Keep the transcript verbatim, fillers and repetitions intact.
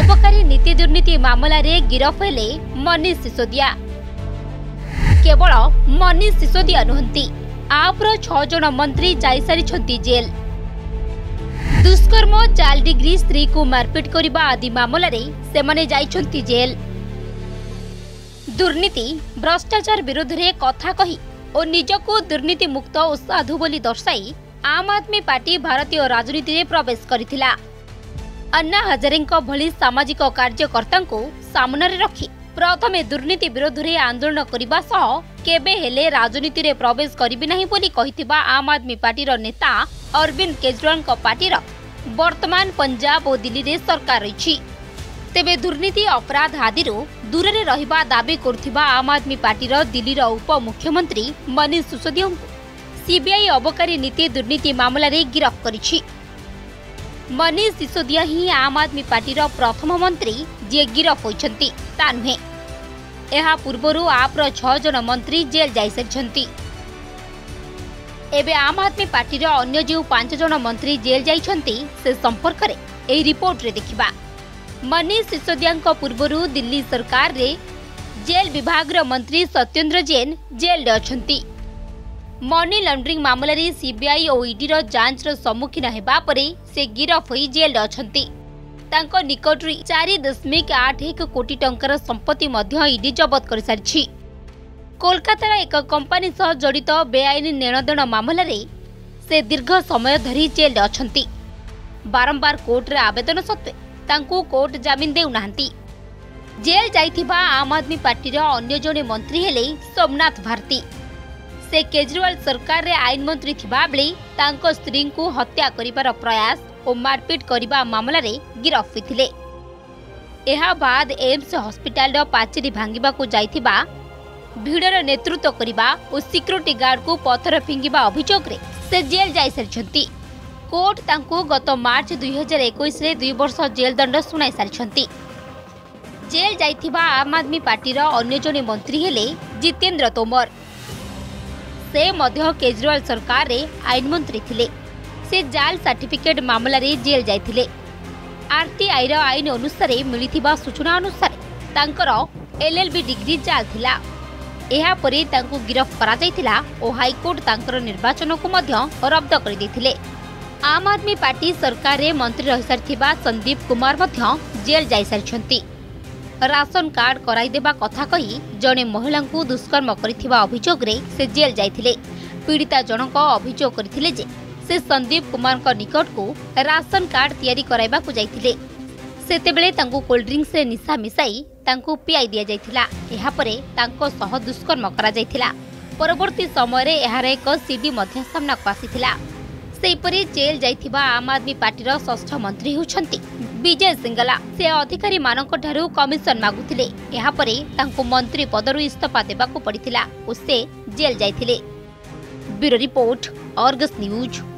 अबकारी नीति दुर्नीति मामला रे गिरफ हेले मनीष सिसोदिया। केवल मनीष सिसोदिया नुहंती, आप्र छह जन मंत्री जाई सारिछंती जेल। दुष्कर्म, चाइल्ड डिग्री, स्त्री को मारपिट करबा आदि मामला रे सेमाने जाइछंती जेल। दुर्नीति भ्रष्टाचार विरोध रे कथा कही और निजको दुर्नीति मुक्त और साधु बोली दर्शाई आम आदमी पार्टी भारतीय राजनीति रे प्रवेश करिथिला। अन्ना हजारेंको भली सामाजिक कार्यकर्ता को सामने रखी प्रथमे दुर्नीति विरोध रे आंदोलन करबा सह केबे हेले राजनीति रे प्रवेश करिबि नाही बोली कहिथिबा आम आदमी पार्टी रो नेता अरविंद केजरीवाल को पार्टी रो वर्तमान पंजाब और दिल्ली रे सरकार रही। तेबे दुर्नीति अपराध आदि दूर रे रहिबा दाबी करथिबा आम आदमी पार्टी रो दिल्ली रो उप मुख्यमंत्री मनीष सिसोदिया को सीबीआई अबकारी नीति दुर्नीति मामला रे गिरफ्त करिछि। मनीष सिसोदिया ही आम आदमी पार्टी रो प्रथम मंत्री जे गिरफ्त होइछंती ता नुहे। एहा पूर्वरु आप्र छह जन मंत्री जेल जाई सारिछंती। एबे आम आदमी पार्टी रो अन्य जो पांच जन मंत्री जेल जाइछंती से संपर्क रे एही रिपोर्ट रे देखिबा। मनीष सिसोदिया पूर्वरु दिल्ली सरकार रे जेल विभाग रो मंत्री सत्येंद्र जैन जेल रे अछंती। मनी लॉन्ड्रिंग मामला रे सीबीआई और ईडी रो जांच रो सम्मुखीन हेबा परे से गिरफ होई जेल रे अछंती। तांको निकटरी चार दशमिक आठ एक कोटी टंकार संपत्ति मध्य ईडी जबत कर सारिछि। कोलकातार एक कंपनी सह जड़ित बेआईन नेणदेण मामला रे से दीर्घ समय धरी जेल रे अछंती। बारंबार कोर्ट रे आवेदन सत्वे तांको कोर्ट जामिन देउ नाहंती। जेल जाइथिबा आम आदमी पार्टी रो अन्य जने मंत्री हेले सोमनाथ भारती। से केजरीवाल सरकार रे आईन मंत्री थिबा बेले तांको स्त्री को हत्या करिबार प्रयास और मारपीट करिबा मामला रे गिरफ होइथिले। एहा बाद एम्स हॉस्पिटल रो पाचेरी भांगिबा को जाइथिबा, भिड़र नेतृत्व करिबा और सिक्योरिटी गार्ड को पत्थर फिंगिबा अभियोग रे से जेल जाई सारिछंती। कोर्ट तांको गत मार्च दुई हजार इक्कीस रे दुई वर्ष जेल दंड सुनाई सारिछंती। जेल जाइथिबा आम आदमी पार्टी रो अन्य जने मंत्री हेले जितेंद्र तोमर। से मध्य केजरीवाल सरकार रे आईन मंत्री थिले। से जाल सर्टिफिकेट मामला रे जेल जाइथिले। आरटीआई रो आईन अनुसार मिलिथिबा सूचना अनुसार तांकर एलएलबी डिग्री जाल थिला। एहा परे तांको गिरफ्त करा जाइथिला और हाईकोर्ट तांकर निर्वाचन को मध्य रद्द कर दैथिले। आम आदमी पार्टी सरकार रे मंत्री रहि सारिथिबा संदीप कुमार मध्य जेल जाई सारिछंती। राशन कार्ड कराई देबा कथा कही जने महिला को दुष्कर्म करिथिबा अभियोग रे से जेल जाइथिले। पीड़िता जनक अभियोग करथिले जे से संदीप कुमार को निकट को राशन कार्ड तैयारी कराइबा को जाइथिले। सेतेबेले तांको कोल्ड ड्रिंक्स रे निशा मिसाई तांको पियाई दिया जाइथिला। एहा परे तांको सह दुष्कर्म करा जाइथिला। परवर्ती समय रे एहार एक सीडी मध्य सामना को आसीथिला। सेपरी जेल जाइथिबा आम आदमी पार्टी रो षष्ठ मंत्री होछंती विजय सिंगला। से अधिकारी मानक ठारू कमिशन मागुथिले। एहा परे तांको मंत्री पदरु इस्तीफा देबा को पड़िथिला और से जेल जाइथिले। Bureau report, Argus news.